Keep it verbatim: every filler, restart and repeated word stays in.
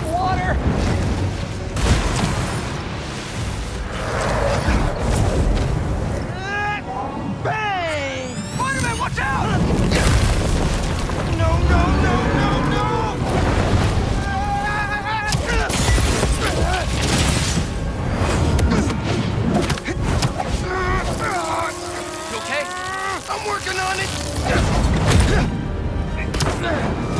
some water! Bang! Spider-Man, watch out! No, no, no, no, no! You okay? I'm working on it!